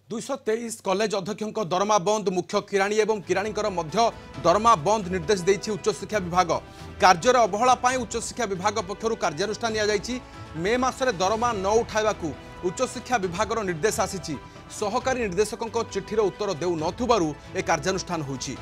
223 college अध्यक्षों दरमा बंद मुख्य किराणी एवं किराणी दरमा बंद निर्देश देछि उच्च शिक्षा विभाग कार्यर अवहेला उच्च शिक्षा विभाग पक्षर कार्यानुष्ठान मे मासरे दरमा न उठाइबा उच्च शिक्षा विभाग निर्देश आसी सहकारी निर्देशकों चिठीर उत्तर देउ नथुबारु ए कार्यानुष्ठान होछि।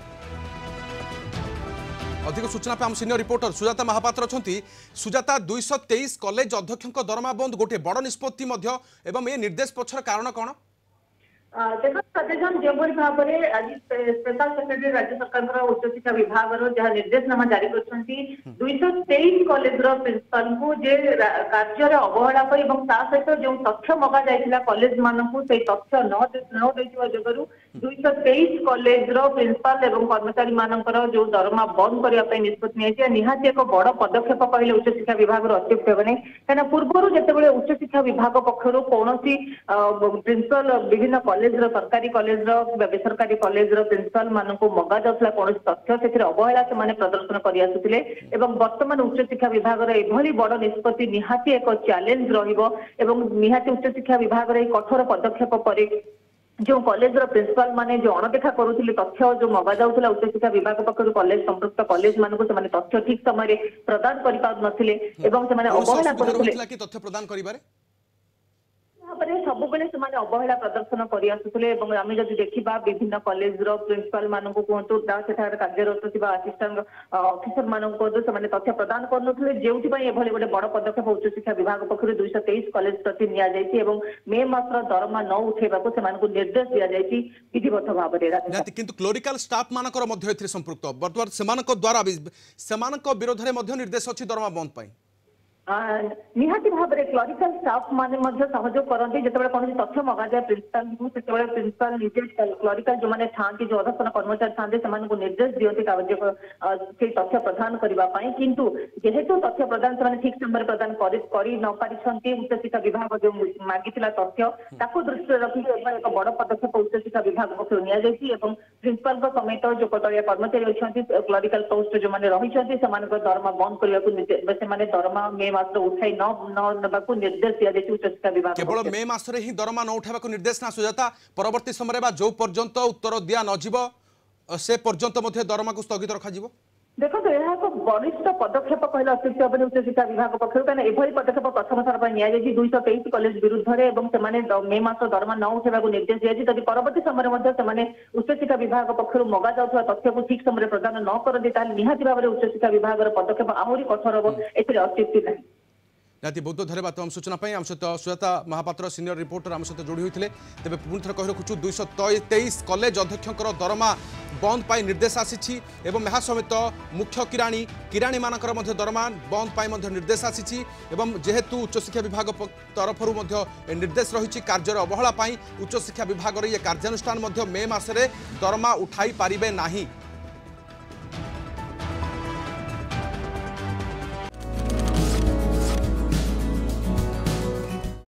अधिक सूचना पे हम सीनियर रिपोर्टर सुजाता महापात्र अच्छा। सुजाता 223 कॉलेज अध्यक्षों दरमा बंद गोटे बड़ निष्पत्ति एवं ए निर्देश पछर कारण कौन? देखो सत्यजन जो भाव में आज स्पेशल सेक्रेटरी राज्य सरकार उच्च शिक्षा विभाग जहाँ निर्देशनामा जारी कर 223 कॉलेज प्रिंसिपाल को जे कार्य अवहेला सहित जो तथ्य मगा जाइला कॉलेज मानू से तथ्य न जगह 223 कॉलेज प्रिंसिपाल एवं कर्मचारी मानकर जो दरमा बंद करने निष्पत्ति निहाती एक बड़ पदक्षेप कहले उच्च शिक्षा विभाग अत्युक्त हेबनी कहीं पूर्व जिते उच्च शिक्षा विभाग पक्षर कौन प्रिंसिपाल विभिन्न कॉलेज सरकारी कॉलेज बेसरकारी कॉलेज प्रिंसिपाल मान मगा जाऊला कौन तथ्य से अवहेला से प्रदर्शन कर आसुले वर्तमान उच्च शिक्षा विभाग एभली बड़ निष्पत्ति निहाती एक चैलेंज निहाती उच्च शिक्षा विभाग कठोर पदक्षेप पर जो कॉलेज प्रिंसिपाल माने जो अणदेखा करुले तथ्य जो मगा जाऊला उच्च शिक्षा विभाग पक्ष कॉलेज संपृक्त कॉलेज मानक से तथ्य ठीक समय प्रदान कर अवहेला तथ्य प्रदान करिबारे सब बेले अवहेला प्रदर्शन करम जब देखा विभिन्न कॉलेज प्रिंसिपाल मानक कहतु कार्यरत असिस्टेंट ऑफिसर मानक कहतु से तथ्य प्रदान करुले जो गोटे बड़ पदक्षेप उच्च शिक्षा विभाग पक्ष 223 कॉलेज प्रति मे मासर दरमा न उठेबा निर्देश दि विधिवत भाव में किंतु क्लोरिकल स्टाफ मानकर संपृक्त बर्तमान द्वारा विरोध में निर्देश अच्छी दरमा बंद पाई निहाती भाव में क्लरिकल स्टाफ माने सहयोग करते जिते कौन तथ्य मगा जाए प्रिंसिपाल को प्रिंसिपाल निजे क्लरिकल जो मैंने था जो अधस्तन कर्मचारी था निर्देश दिखते तथ्य प्रदान करने किंतु जेहेतु तथ्य प्रदान से ठीक समय प्रदान कर उच्च शिक्षा विभाग जो मागी तथ्य दृष्टि रखी एक बड़ पदक्षेप उच्च शिक्षा विभाग पक्ष प्रिंसिपाल समेत जो तलिया कर्मचारी अच्छा क्लरिकल पोस्ट जो मैंने रही दरमा बंद करने दरमा मे उठाई न निर्देश दिया उच्च शिक्षा विभाग केवल मे मासरे ही दरमा न उठाइबा निर्देश ना सुजाता परवर्ती समय जो पर्यंत उत्तर दिया नजिबो से पर्यंत मध्ये दरमा को स्थगित रखा जिवो। देखो यह एक वरिष्ठ पदक्षेप कहले अत्युक्त हेबनी उच्च शिक्षा विभाग पक्ष कहीं एभली पदक्षेप प्रथम थर पर 223 कॉलेज विरुद्ध में मे मास दरमा न उठेबा निर्देश दिया परवर्ती समय उच्च शिक्षा विभाग पक्ष मगा जाऊा तथ्य को ठीक समय प्रदान न करते निहाती भाव में उच्च शिक्षा विभाग पदक्षेप आहरी कठोर हम अत्युक्ति नहीं। निहाती बहुत धन्यवाद तमाम सूचना आम सहित सुजाता महापात्र सीनियर रिपोर्टर आम सहित जोड़ी होते तेज पुणी थर कही रखुचु 223 कॉलेज अध्यक्षों दरमा बंद पाई निर्देश आसी समेत मुख्य किराणी मानकर दरमा बंद पाई निर्देश आसी जेहेतु उच्च शिक्षा विभाग तरफ निर्देश रही कार्य अवहेला उच्च शिक्षा विभाग ये कार्यानुष्ठान मे मासरे दरमा उठाई पारिबे नाही।